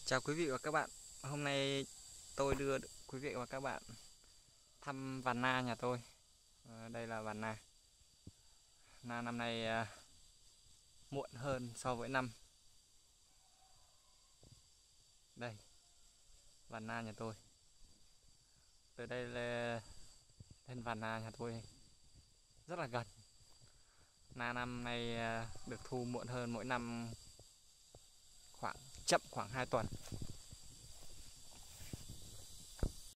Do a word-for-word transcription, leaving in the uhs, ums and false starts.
Chào quý vị và các bạn. Hôm nay tôi đưa quý vị và các bạn thăm vườn na nhà tôi. Ờ, đây là vườn na. Na năm nay à, muộn hơn so với năm. Đây, vườn na nhà tôi. Từ đây là lên vườn na nhà tôi rất là gần. Na năm nay à, được thu muộn hơn mỗi năm khoảng chậm khoảng hai tuần.